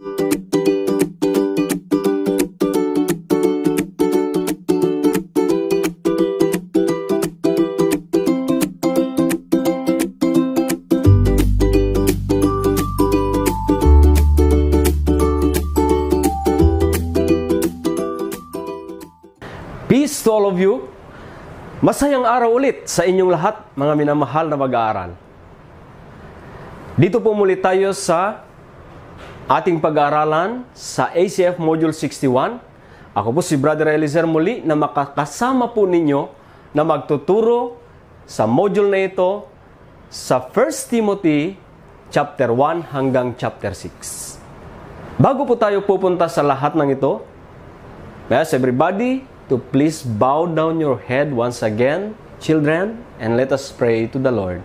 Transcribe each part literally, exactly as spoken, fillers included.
Peace to all of you. Masayang araw ulit sa inyong lahat, mga minamahal na mag-aaral. Dito po muli tayo sa ating pag-aaralan sa A C F Module sixty-one. Ako po si Brother Eliezer muli na makakasama po ninyo na magtuturo sa module na ito sa First Timothy chapter one hanggang chapter six. Bago po tayo pupunta sa lahat ng ito, may I ask everybody to please bow down your head once again, children, and let us pray to the Lord.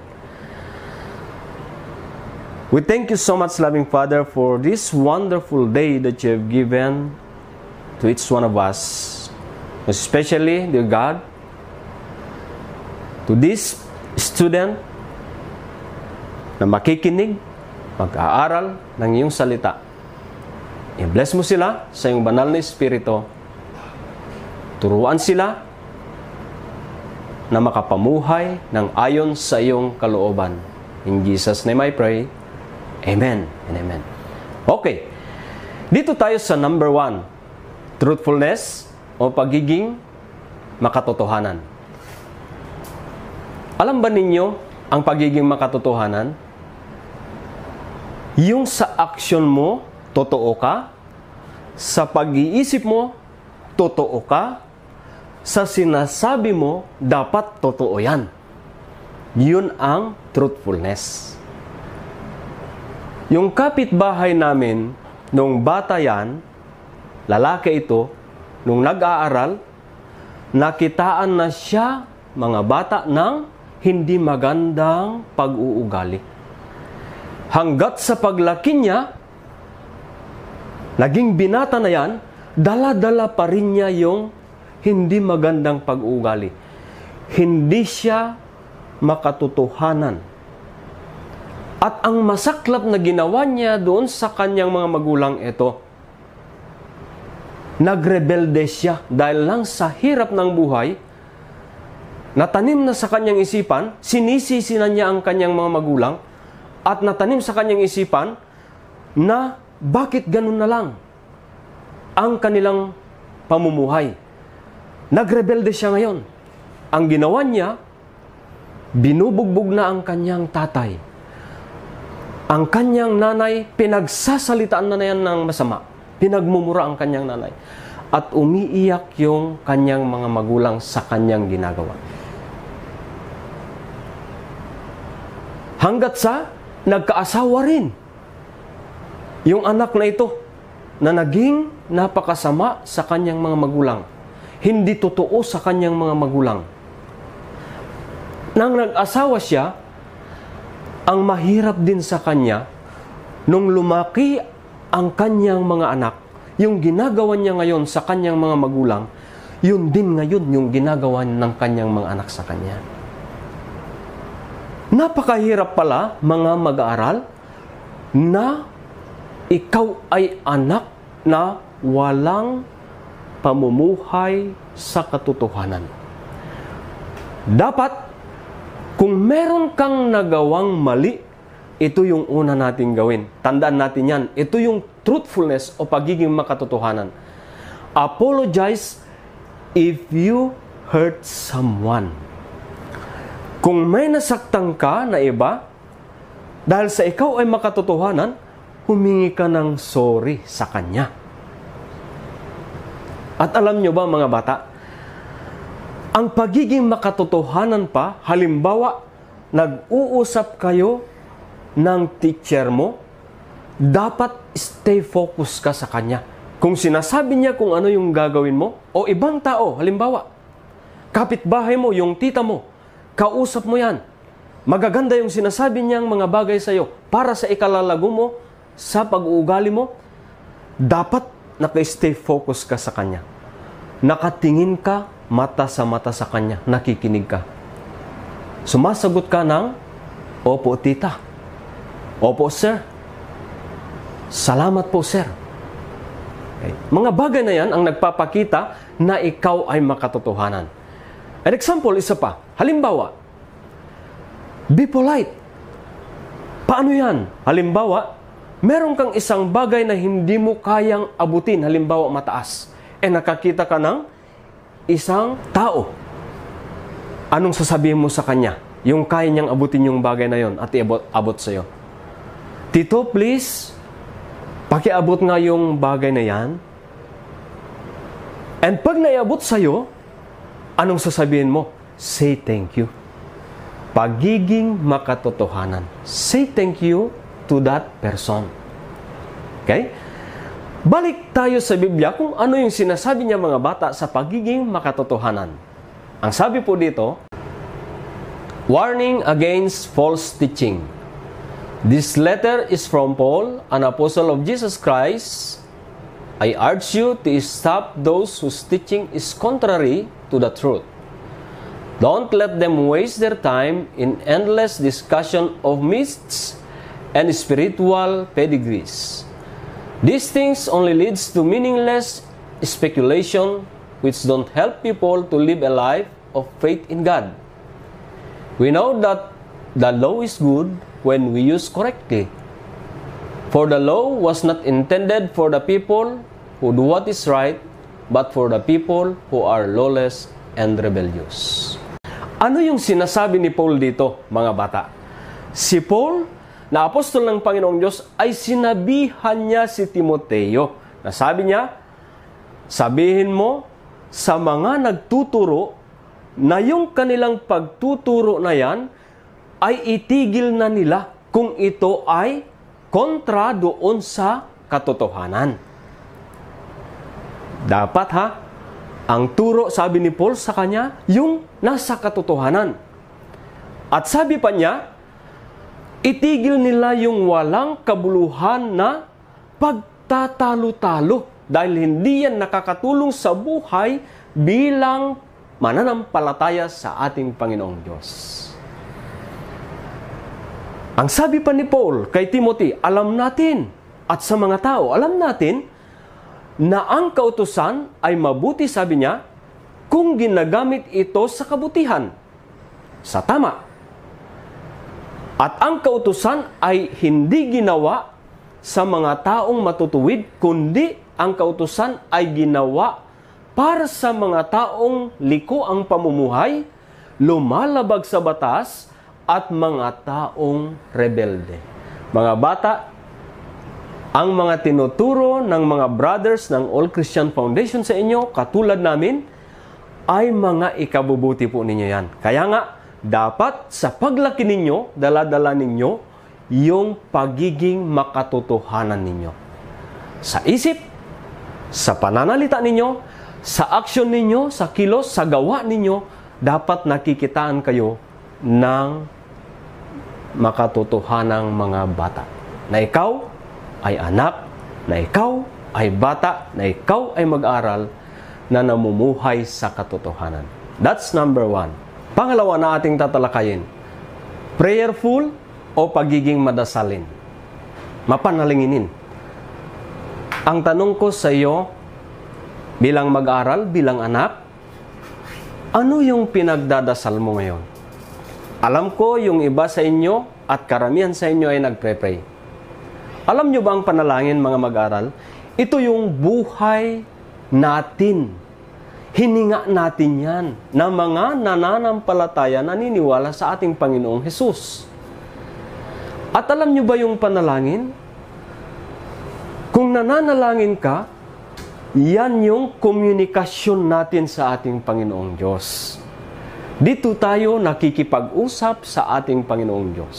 We thank you so much, loving Father, for this wonderful day that you have given to each one of us. Especially, dear God, to this student na makikinig, mag-aaral ng iyong salita. I-bless mo sila sa iyong banal na Espiritu. Turuan sila na makapamuhay ng ayon sa iyong kalooban. In Jesus' name I pray. Amen and amen. Okay. Dito tayo sa number one. Truthfulness o pagiging makatotohanan. Alam ba ninyo ang pagiging makatotohanan? Yung sa aksyon mo, totoo ka. Sa pag-iisip mo, totoo ka. Sa sinasabi mo, dapat totoo yan. Yun ang truthfulness. Yung kapitbahay namin, nung bata yan, lalaki ito, nung nag-aaral, nakitaan na siya, mga bata, ng hindi magandang pag-uugali. Hanggat sa paglaki niya, naging binata na yan, dala-dala pa rin niya yung hindi magandang pag-uugali. Hindi siya makatotohanan. At ang masaklap na ginawa niya doon sa kanyang mga magulang ito, nagrebelde siya dahil lang sa hirap ng buhay, natanim na sa kanyang isipan, sinisisi na niya ang kanyang mga magulang, at natanim sa kanyang isipan na bakit ganun na lang ang kanilang pamumuhay. Nagrebelde siya ngayon. Ang ginawa niya, binubugbog na ang kanyang tatay. Ang kanyang nanay, pinagsasalitaan na na yan ng masama. Pinagmumura ang kanyang nanay. At umiiyak yung kanyang mga magulang sa kanyang ginagawa. Hanggat sa nagkaasawa rin yung anak na ito na naging napakasama sa kanyang mga magulang. Hindi totoo sa kanyang mga magulang. Nang nag-asawa siya, ang mahirap din sa kanya, nung lumaki ang kanyang mga anak, yung ginagawa niya ngayon sa kanyang mga magulang, yun din ngayon yung ginagawa ng kanyang mga anak sa kanya. Napakahirap pala, mga mag-aaral, na ikaw ay anak na walang pamumuhay sa katotohanan. Dapat, kung meron kang nagawang mali, ito yung una nating gawin. Tandaan natin yan. Ito yung truthfulness o pagiging makatotohanan. Apologize if you hurt someone. Kung may nasaktan ka na iba, dahil sa ikaw ay makatotohanan, humingi ka ng sorry sa kanya. At alam nyo ba, mga bata, ang pagiging makatotohanan pa, halimbawa, nag-uusap kayo ng teacher mo, dapat stay focus ka sa kanya. Kung sinasabi niya kung ano yung gagawin mo, o ibang tao, halimbawa, kapitbahay mo, yung tita mo, kausap mo yan. Magaganda yung sinasabi niyang mga bagay sa iyo para sa ikalalago mo, sa pag-uugali mo, dapat naka-stay focus ka sa kanya. Nakatingin ka mata sa mata sa kanya, nakikinig ka. Sumasagot ka ng, opo tita, opo sir. Salamat po, sir. Okay. Mga bagay na yan ang nagpapakita na ikaw ay makatotohanan. An example, isa pa. Halimbawa, be polite. Paano yan? Halimbawa, meron kang isang bagay na hindi mo kayang abutin. Halimbawa, mataas. E nakakita ka ng isang tao. Anong sasabihin mo sa kanya? Yung kaya niyang abutin yung bagay na yon at iabot-abot sa'yo. Tito, please, pakiabot nga yung bagay na yan. And pag naiabot sa'yo, anong sasabihin mo? Say thank you. Pagiging makatotohanan. Say thank you to that person. Okay? Balik tayo sa Biblia kung ano yung sinasabi niya mga bata sa pagiging makatotohanan. Ang sabi po dito, warning against false teaching. This letter is from Paul, an apostle of Jesus Christ. I urge you to stop those whose teaching is contrary to the truth. Don't let them waste their time in endless discussion of myths and spiritual pedigrees. These things only leads to meaningless speculation which don't help people to live a life of faith in God. We know that the law is good when we use correctly. For the law was not intended for the people who do what is right, but for the people who are lawless and rebellious. Ano yung sinasabi ni Paul dito, mga bata? Si Paul, na apostol ng Panginoong Diyos, ay sinabihan niya si Timoteo. Na sabi niya, sabihin mo sa mga nagtuturo na yung kanilang pagtuturo na yan ay itigil na nila kung ito ay kontra doon sa katotohanan. Dapat ha, ang turo, sabi ni Paul sa kanya, yung nasa katotohanan. At sabi pa niya, itigil nila yung walang kabuluhan na pagtatalo-talo dahil hindi yan nakakatulong sa buhay bilang mananampalataya sa ating Panginoong Diyos. Ang sabi pa ni Paul kay Timothy, alam natin at sa mga tao, alam natin na ang kautusan ay mabuti, sabi niya, kung ginagamit ito sa kabutihan, sa tama. At ang kautusan ay hindi ginawa sa mga taong matutuwid, kundi ang kautusan ay ginawa para sa mga taong liko ang pamumuhay, lumalabag sa batas, at mga taong rebelde. Mga bata, ang mga tinuturo ng mga brothers ng All Christian Foundation sa inyo, katulad namin, ay mga ikabubuti po ninyo yan. Kaya nga, dapat sa paglaki ninyo, dala-dala ninyo yung pagiging makatotohanan ninyo. Sa isip, sa pananalita ninyo, sa aksyon ninyo, sa kilos, sa gawa ninyo, dapat nakikitaan kayo ng makatotohanang mga bata. Na ikaw ay anak, na ikaw ay bata, na ikaw ay mag-aral, na namumuhay sa katotohanan. That's number one. Pangalawa na ating tatalakayin, prayerful o pagiging madasalin. Mapanalinginin. Ang tanong ko sa iyo, bilang mag-aral, bilang anak, ano yung pinagdadasal mo ngayon? Alam ko yung iba sa inyo at karamihan sa inyo ay nagpre-pray. Alam nyo ba ang panalangin, mga mag-aral? Ito yung buhay natin. Hininga natin yan na mga nananampalataya naniniwala sa ating Panginoong Hesus. At alam nyo ba yung panalangin? Kung nananalangin ka, yan yung komunikasyon natin sa ating Panginoong Diyos. Dito tayo nakikipag-usap sa ating Panginoong Diyos.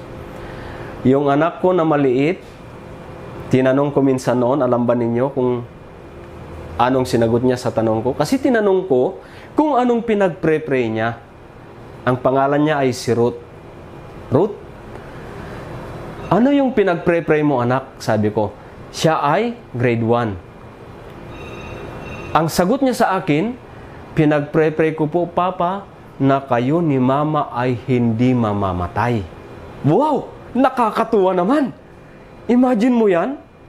Yung anak ko na maliit, tinanong ko minsan noon, alam ba ninyo kung anong sinagot niya sa tanong ko? Kasi tinanong ko kung anong pinag-pray-pray niya. Ang pangalan niya ay si Ruth. Ruth, ano yung pinag-pray-pray mo, anak? Sabi ko, siya ay grade one. Ang sagot niya sa akin, pinag-pray-pray ko po, Papa, na kayo ni Mama ay hindi mamamatay. Wow! Nakakatuwa naman! Imagine mo yan,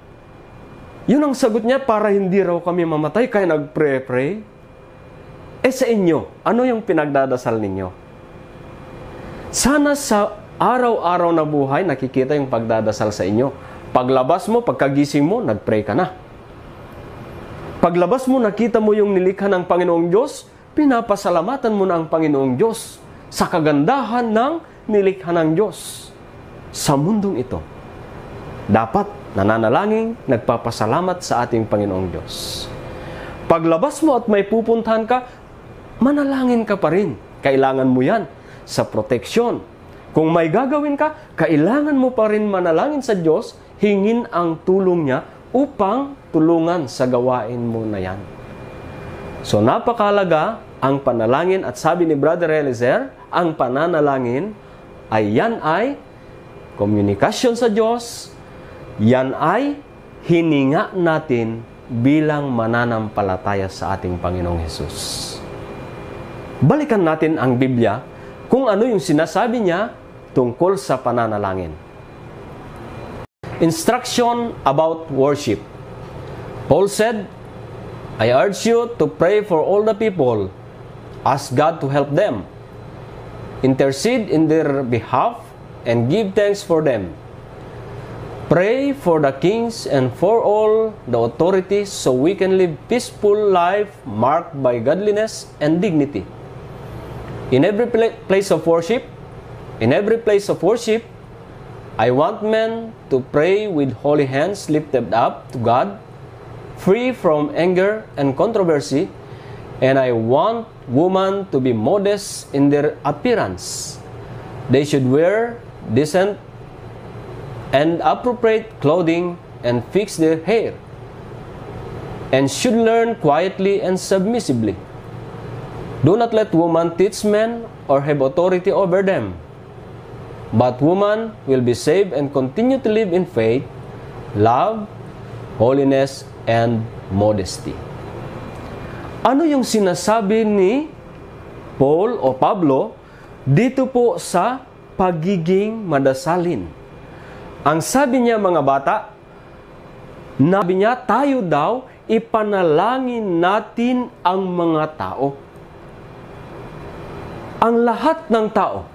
Yun ang sagot niya, para hindi raw kami mamatay, kaya nag-pray-pray. Eh sa inyo, ano yung pinagdadasal ninyo? Sana sa araw-araw na buhay, nakikita yung pagdadasal sa inyo. Paglabas mo, pagkagising mo, nag-pray ka na. Paglabas mo, nakita mo yung nilikha ng Panginoong Diyos, pinapasalamatan mo na ang Panginoong Diyos sa kagandahan ng nilikha ng Diyos sa mundong ito. Dapat nananalangin, nagpapasalamat sa ating Panginoong Diyos. Paglabas mo at may pupuntahan ka, manalangin ka pa rin. Kailangan mo yan sa proteksyon. Kung may gagawin ka, kailangan mo pa rin manalangin sa Diyos, hingin ang tulong niya upang tulungan sa gawain mo na yan. So napakalaga ang panalangin, at sabi ni Brother Eliezer, ang pananalangin ay yan ay komunikasyon sa Diyos, yan ay hininga natin bilang mananampalataya sa ating Panginoong Hesus. Balikan natin ang Biblia kung ano yung sinasabi niya tungkol sa pananalangin. Instruction about worship. Paul said, I urge you to pray for all the people. Ask God to help them. Intercede in their behalf and give thanks for them. Pray for the kings and for all the authorities so we can live peaceful life marked by godliness and dignity. In every place of worship, in every place of worship, I want men to pray with holy hands lifted up to God, free from anger and controversy, and I want women to be modest in their appearance. They should wear decent and appropriate clothing and fix their hair, and should learn quietly and submissively. Do not let women teach men or have authority over them, but women will be saved and continue to live in faith, love, holiness, and modesty. Ano yung sinasabi ni Paul o Pablo dito po sa pagiging madasalin? Ang sabi niya, mga bata, nabi niya, tayo daw, ipanalangin natin ang mga tao. Ang lahat ng tao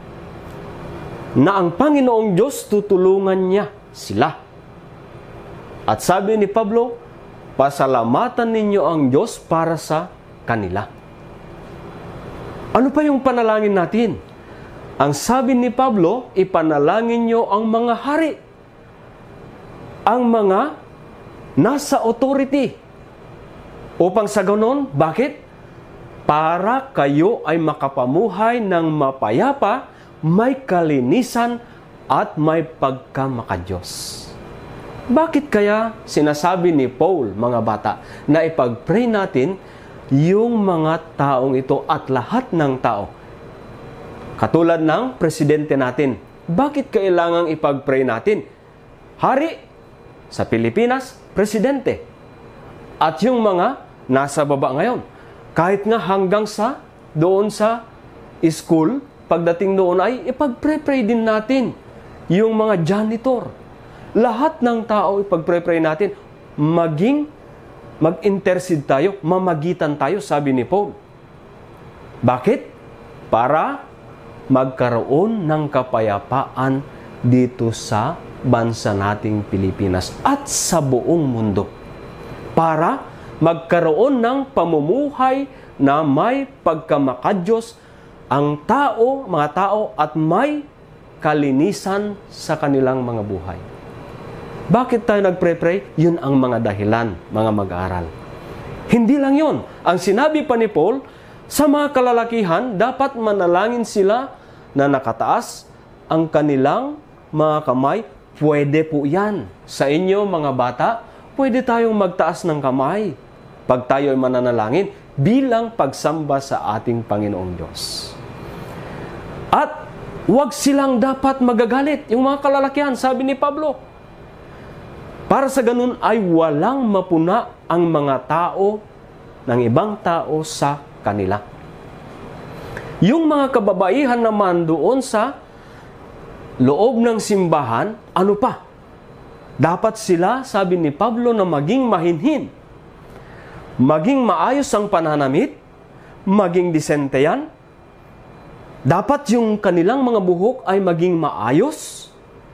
na ang Panginoong Diyos tutulungan niya sila. At sabi ni Pablo, pasalamatan ninyo ang Diyos para sa kanila. Ano pa yung panalangin natin? Ang sabi ni Pablo, ipanalangin nyo ang mga hari, ang mga nasa authority. Upang sa ganon, bakit? Para kayo ay makapamuhay ng mapayapa, may kalinisan at may pagkamakadiyos. Bakit kaya sinasabi ni Paul, mga bata, na ipag-pray natin yung mga taong ito at lahat ng tao? Katulad ng presidente natin, bakit kailangang ipag-pray natin? Hari sa Pilipinas, presidente. At yung mga nasa baba ngayon, kahit nga hanggang sa doon sa school, pagdating doon ay ipag-pray-pray din natin yung mga janitor. Lahat ng tao ipag-pray-pray natin, maging mag-intercede tayo, mamagitan tayo, sabi ni Paul. Bakit? Para magkaroon ng kapayapaan dito sa bansa nating Pilipinas at sa buong mundo. Para magkaroon ng pamumuhay na may pagkamakadiyos ang tao, mga tao, at may kalinisan sa kanilang mga buhay. Bakit tayo nagpre-pray? Yun ang mga dahilan, mga mag-aaral. Hindi lang yun. Ang sinabi pa ni Paul, sa mga kalalakihan, dapat manalangin sila na nakataas ang kanilang mga kamay. Pwede po yan. Sa inyo, mga bata, pwede tayong magtaas ng kamay pag tayo ay mananalangin bilang pagsamba sa ating Panginoong Diyos. At huwag silang dapat magagalit. Yung mga kalalakihan, sabi ni Pablo, para sa ganun ay walang mapuna ang mga tao ng ibang tao sa kanila. Yung mga kababaihan naman doon sa loob ng simbahan, ano pa? Dapat sila, sabi ni Pablo, na maging mahinhin. Maging maayos ang pananamit, maging disente yan. Dapat yung kanilang mga buhok ay maging maayos.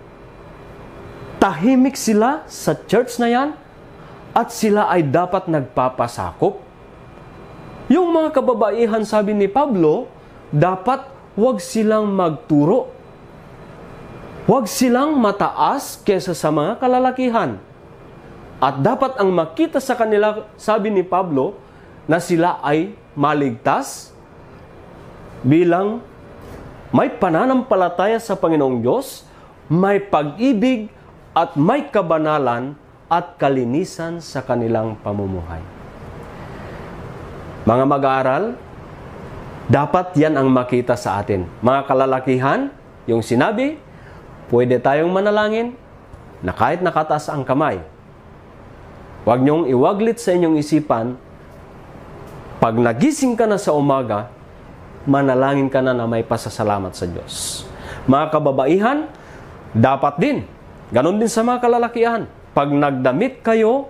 Tahimik sila sa church na yan at sila ay dapat nagpapasakop. Yung mga kababaihan, sabi ni Pablo, dapat huwag silang magturo. Huwag silang mataas kesa sa mga kalalakihan. At dapat ang makita sa kanila, sabi ni Pablo, na sila ay maligtas bilang may pananampalataya sa Panginoong Diyos, may pag-ibig at may kabanalan at kalinisan sa kanilang pamumuhay. Mga mag-aaral, dapat yan ang makita sa atin. Mga kalalakihan, yung sinabi, pwede tayong manalangin na kahit nakataas ang kamay. Huwag niyong iwaglit sa inyong isipan, pag nagising ka na sa umaga, manalangin ka na na may pasasalamat sa Diyos. Mga kababaihan, dapat din, ganon din sa mga kalalakihan, pag nagdamit kayo,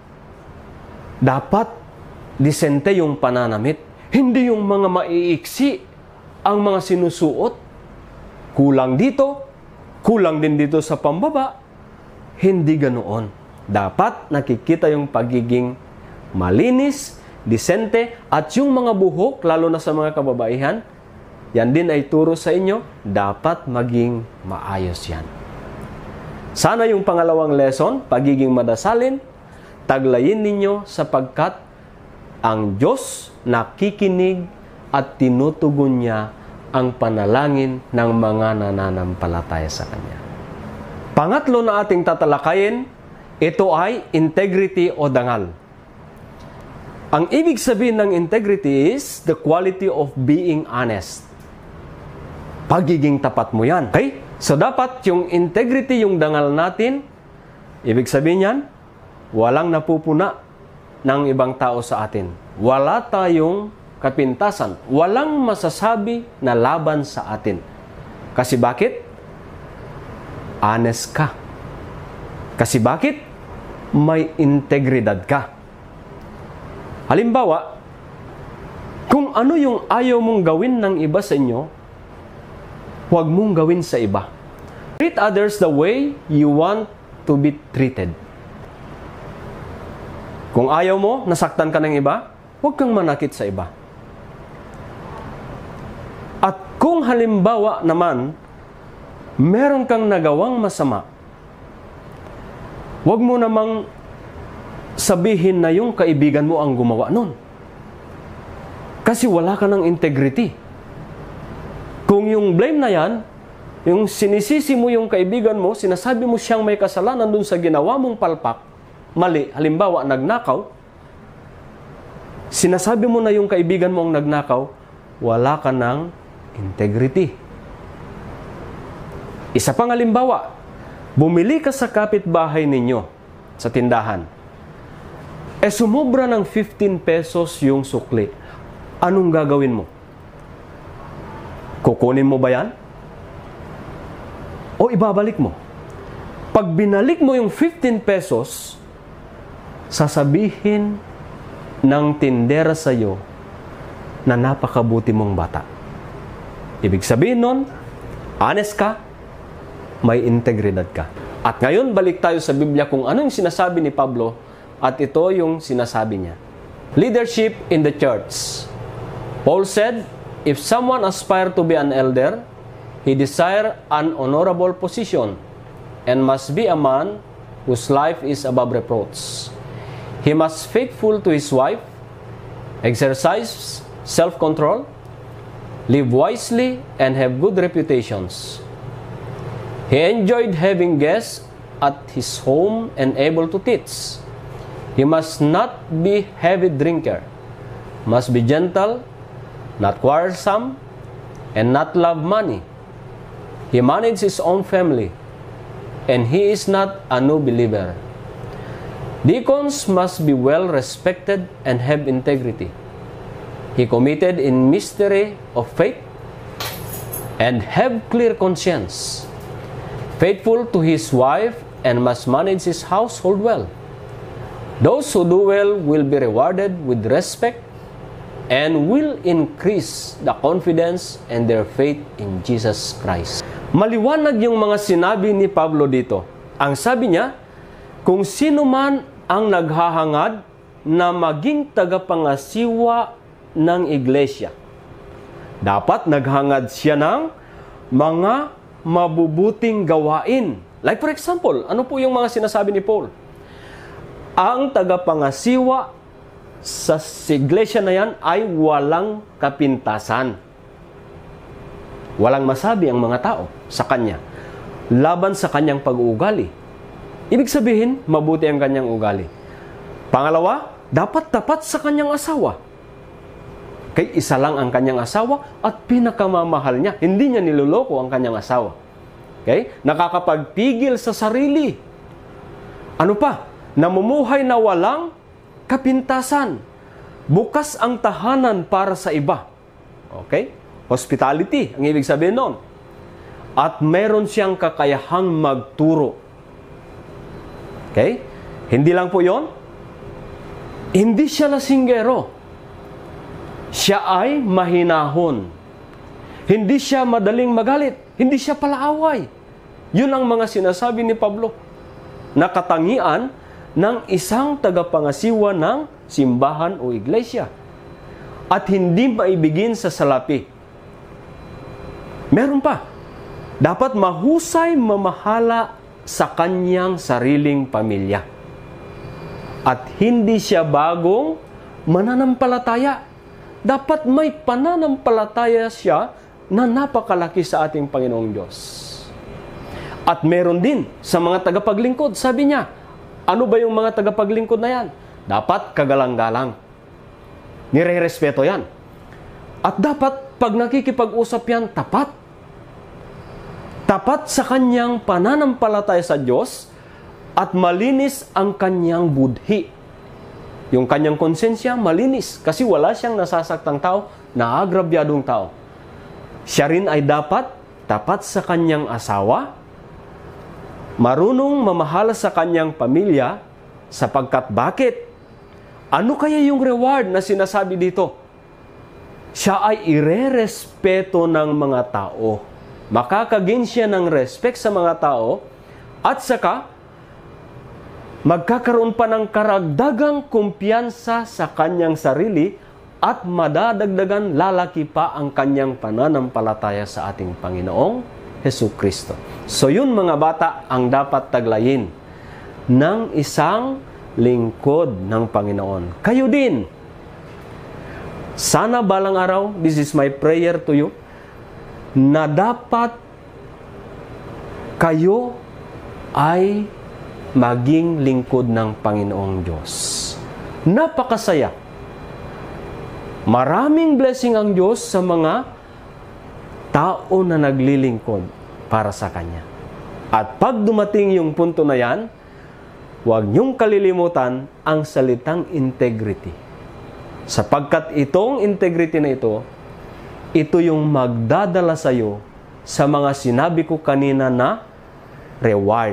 dapat disente yung pananamit. Hindi yung mga maiiksi ang mga sinusuot. Kulang dito, kulang din dito sa pambaba. Hindi ganoon. Dapat nakikita yung pagiging malinis, disente, at yung mga buhok, lalo na sa mga kababaihan, yan din ay turo sa inyo, dapat maging maayos yan. Sana yung pangalawang lesson, pagiging madasalin, taglayin ninyo sapagkat ang Diyos nakikinig at tinutugon niya ang panalangin ng mga nananampalataya sa Kanya. Pangatlo na ating tatalakayin, ito ay integrity o dangal. Ang ibig sabihin ng integrity is the quality of being honest. Pagiging tapat mo yan. Okay? So dapat yung integrity, yung dangal natin, ibig sabihin yan, walang napupuna ng ibang tao sa atin. Wala tayong kapintasan. Walang masasabi na laban sa atin. Kasi bakit? Honest ka. Kasi bakit? May integridad ka. Halimbawa, kung ano yung ayaw mong gawin ng iba sa inyo, huwag mong gawin sa iba. Treat others the way you want to be treated. Kung ayaw mo, nasaktan ka ng iba, huwag kang manakit sa iba. At kung halimbawa naman, meron kang nagawang masama, huwag mo namang sabihin na yung kaibigan mo ang gumawa nun. Kasi wala ka ng integrity. Kung yung blame na yan, yung sinisisi mo yung kaibigan mo, sinasabi mo siyang may kasalanan dun sa ginawa mong palpak, mali, halimbawa, nagnakaw, sinasabi mo na yung kaibigan mo ang nagnakaw, wala ka ng integrity. Isa pang halimbawa, bumili ka sa kapitbahay ninyo sa tindahan. Eh sumobra ng fifteen pesos yung sukli. Anong gagawin mo? Kukunin mo ba yan? O ibabalik mo? Pag binalik mo yung fifteen pesos, sasabihin ng tindera sa'yo na napakabuti mong bata. Ibig sabihin nun, honest ka, may integridad ka. At ngayon, balik tayo sa Biblia kung ano yung sinasabi ni Pablo at ito yung sinasabi niya. Leadership in the church. Paul said, if someone aspire to be an elder, he desire an honorable position and must be a man whose life is above reproach. He must be faithful to his wife, exercise self-control, live wisely, and have good reputations. He enjoyed having guests at his home and able to teach. He must not be heavy drinker, must be gentle, not quarrelsome, and not love money. He manages his own family, and he is not a new believer. Deacons must be well respected and have integrity. He committed in mystery of faith and have clear conscience. Faithful to his wife and must manage his household well. Those who do well will be rewarded with respect and will increase the confidence and their faith in Jesus Christ. Maliwanag yung mga sinabi ni Pablo dito. Ang sabi niya, kung sino man ang naghahangad na maging tagapangasiwa ng iglesia, dapat naghangad siya ng mga mabubuting gawain. Like for example, ano po yung mga sinasabi ni Paul? Ang tagapangasiwa sa iglesia na yan ay walang kapintasan. Walang masabi ang mga tao sa kanya laban sa kanyang pag-uugali. Ibig sabihin, mabuti ang kanyang ugali. Pangalawa, dapat tapat sa kanyang asawa. Kay isa lang ang kanyang asawa at pinakamamahal niya. Hindi niya niloloko ang kanyang asawa. Okay? Nakakapagpigil sa sarili. Ano pa? Namumuhay na walang kapintasan. Bukas ang tahanan para sa iba. Okay? Hospitality, ang ibig sabihin nun. At meron siyang kakayahang magturo. Okay? Hindi lang po yon. Hindi siya lasinggero. Siya ay mahinahon. Hindi siya madaling magalit. Hindi siya palaaway. Yun ang mga sinasabi ni Pablo na katangian ng isang tagapangasiwa ng simbahan o iglesia. At hindi maibigin sa salapi. Meron pa. Dapat mahusay mamahala sa kanyang sariling pamilya. At hindi siya bagong mananampalataya. Dapat may pananampalataya siya na napakalaki sa ating Panginoong Diyos. At meron din sa mga tagapaglingkod, sabi niya, ano ba yung mga tagapaglingkod na yan? Dapat kagalang-galang. Nire-respeto yan. At dapat pag nakikipag-usap yan, tapat. Tapat sa kanyang pananampalataya sa Diyos at malinis ang kanyang budhi. Yung kanyang konsensya, malinis. Kasi wala siyang nasasaktang tao, naagrabyadong tao. Siya rin ay dapat tapat sa kanyang asawa, marunong mamahala sa kanyang pamilya, sapagkat bakit? Ano kaya yung reward na sinasabi dito? Siya ay irerespeto ng mga tao. Makakagin siya ng respect sa mga tao at saka magkakaroon pa ng karagdagang kumpiyansa sa kanyang sarili at madadagdagan lalaki pa ang kanyang pananampalataya sa ating Panginoong Hesukristo. So yun mga bata ang dapat taglayin ng isang lingkod ng Panginoon. Kayo din. Sana balang araw, this is my prayer to you, na dapat kayo ay maging lingkod ng Panginoong Diyos. Napakasaya. Maraming blessing ang Diyos sa mga tao na naglilingkod para sa Kanya. At pag dumating yung punto na yan, huwag niyong kalilimutan ang salitang integrity. Sapagkat itong integrity na ito, ito yung magdadala sa iyo sa mga sinabi ko kanina na reward.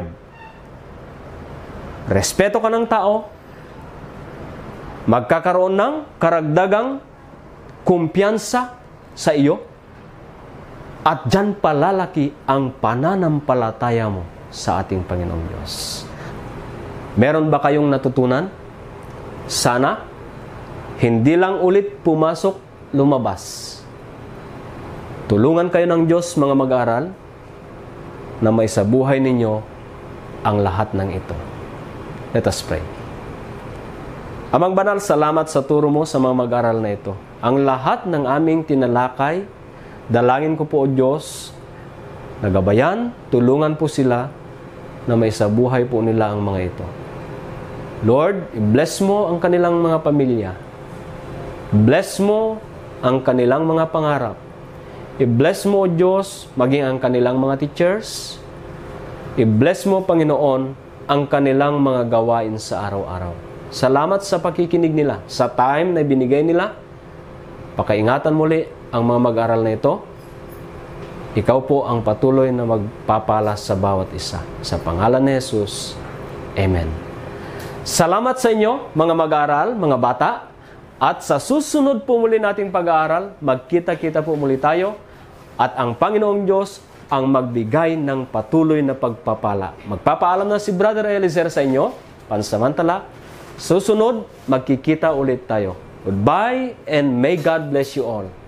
Respeto ka ng tao, magkakaroon ng karagdagang kumpiyansa sa iyo, at dyan palalaki ang pananampalataya mo sa ating Panginoong Diyos. Meron ba kayong natutunan? Sana, hindi lang ulit pumasok, lumabas. Tulungan kayo ng Diyos, mga mag-aaral, na may sa buhay ninyo ang lahat ng ito. Let us pray. Amang Banal, salamat sa turo mo sa mga mag-aaral na ito. Ang lahat ng aming tinalakay, dalangin ko po o Diyos, nagabayan, tulungan po sila na may sa buhay po nila ang mga ito. Lord, i-bless mo ang kanilang mga pamilya. Bless mo ang kanilang mga pangarap. I-bless mo, O Diyos, maging ang kanilang mga teachers. I-bless mo, Panginoon, ang kanilang mga gawain sa araw-araw. Salamat sa pakikinig nila. Sa time na binigay nila, pakaingatan muli ang mga mag-aral na ito. Ikaw po ang patuloy na magpapala sa bawat isa. Sa pangalan ni Jesus, Amen. Salamat sa inyo, mga mag-aaral, mga bata. At sa susunod po muli nating pag-aaral, magkita-kita po muli tayo. At ang Panginoong Diyos ang magbigay ng patuloy na pagpapala. Magpapaalam na si Brother Eliezer sa inyo. Pansamantala, susunod, magkikita ulit tayo. Goodbye and may God bless you all.